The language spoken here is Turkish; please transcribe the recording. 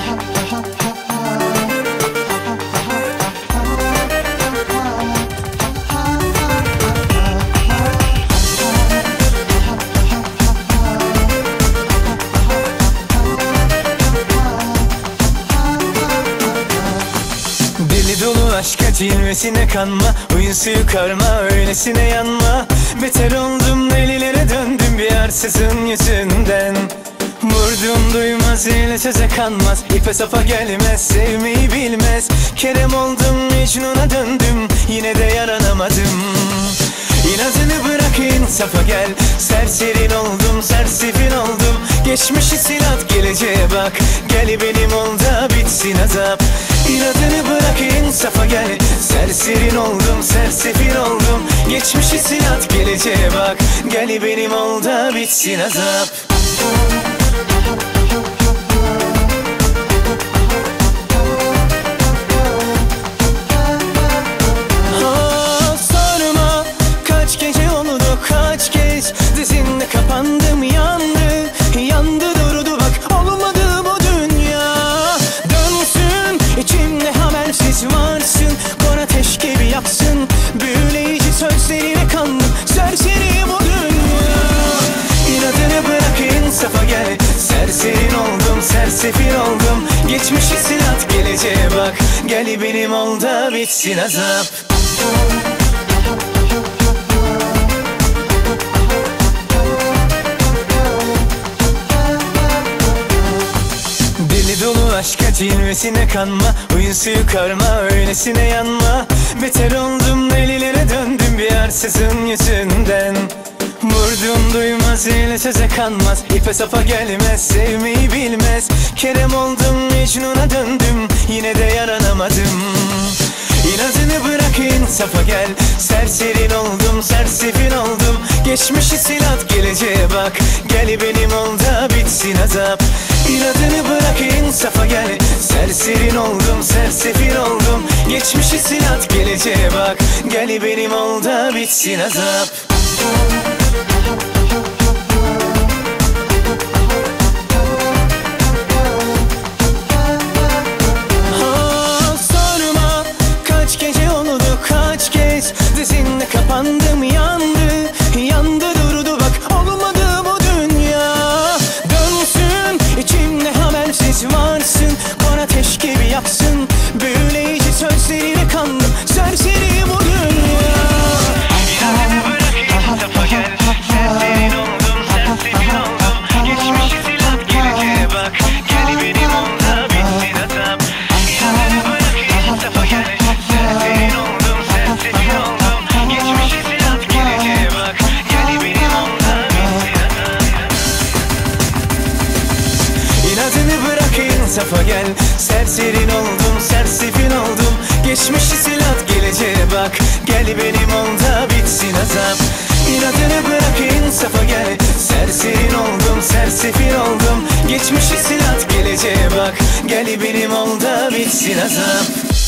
Deli dolu aşka cilvesine kanma, oyun suyu karma, öylesine yanma. Beter oldum, delilere döndüm bir arsızın yüzünden. Vurdum duymaz, ile söze kanmaz, ipe sapa gelmez, sevmeyi bilmez. Kerem oldum, Mecnun'a döndüm, yine de yaranamadım. İnadını bırak, insafa gel. Serserin oldum, sersefil oldum. Geçmişi sil at, geleceğe bak. Gel benim ol da bitsin azap. İnadını bırak, insafa gel. Serserin oldum, sersefil oldum. Geçmişi sil at, geleceğe bak. Gel benim ol da bitsin azap. Kaç kez dizinde kapandım, yandı, yandı durdu bak, olmadı bu dünya. Dönsün içimde habersiz varsın, kor ateş gibi yaksın. Büyüleyici sözlerine kandım, serseri bu dünya. İnadını bırak, insafa gel. Serserin oldum, sersefil oldum. Geçmişi sil at, geleceğe bak. Gel benim ol da bitsin azap. Deli dolu aşka cilvesine kanma, oyun suyu karma, öylesine yanma. Beter oldum, delilere döndüm bir arsızın yüzünden. Vurdum duymaz, ile söze kanmaz, ipe sapa gelmez, sevmeyi bilmez. Kerem oldum, Mecnun'a döndüm, yine de yaranamadım. İnadını bırak, insafa gel. Serserin oldum, sersefil oldum. Geçmişi sil at, geleceğe bak. Gel benim ol da bitsin azap. İnadını bırak, insafa gel. Serserin oldum, sersefil oldum. Geçmişi sil at, geleceğe bak. Gel benim ol da bitsin azap. Kaç kez dizinde kapandım, yandı, yandı durdu bak, olmadı bu dünya. Dönsün içimde habersiz varsın, kor ateş gibi yaksın. Büyüleyici sözlerine kandım, serseri bu dünya. İnadını bırak, insafa gel. Serserin oldum, sersefil oldum. Geçmişi sil at, geleceğe bak. Gel benim ol da bitsin azap. İnadını bırak, insafa gel. Serserin oldum, sersefil oldum. Geçmişi sil at, geleceğe bak. Gel benim ol da bitsin azap. İnadını bırak, insafa gel. Serserin oldum, sersefil oldum. Geçmişi sil at, geleceğe bak. Gel benim ol da bitsin azap. İnadını bırak, insafa gel. Serserin oldum, sersefil oldum. Geçmişi sil at, geleceğe bak. Gel benim ol da bitsin azap.